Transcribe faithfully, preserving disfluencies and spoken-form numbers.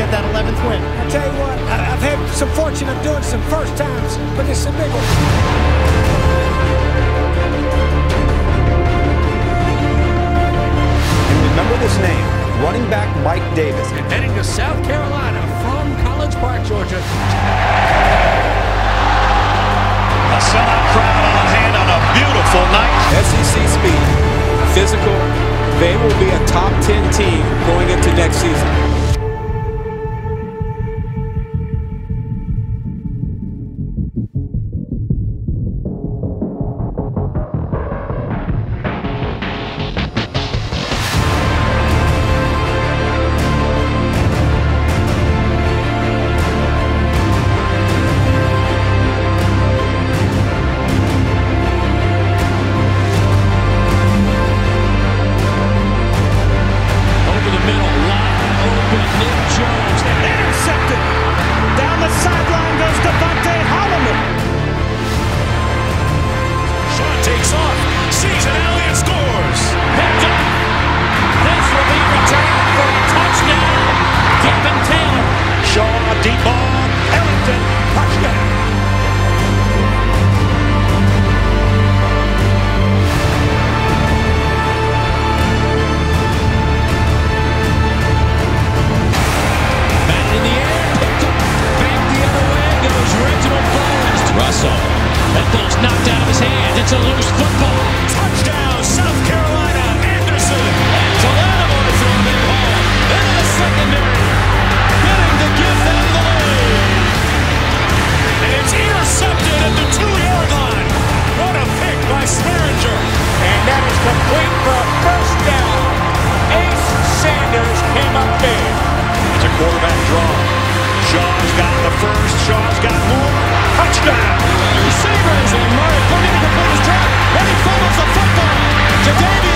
get that eleventh win. I'll tell you what, I've had some fortune of doing some first times, but it's a big one. Remember this name, running back Mike Davis. And heading to South Carolina from College Park, Georgia. A sellout crowd on hand on a beautiful night. S E C speed, physical. They will be a top ten team going into next season. Deep ball, Ellington, touchdown. Back in the air, picked up, back the other way goes Reginald Forrest. Russell, that ball's knocked out of his hand. It's a loose football. Touchdown, South Carolina, Anderson. And Talanoa from their home into the secondary. Getting to give them the lead. And it's intercepted at the two-yard line. What a pick by Swearinger. And that is complete for a first down. Ace Sanders came up big. It's a quarterback draw. Shaw's got the first. Shaw's got more. Touchdown. The receiver is in. Murray looking to complete his drop. And he fumbles the football. Jadavius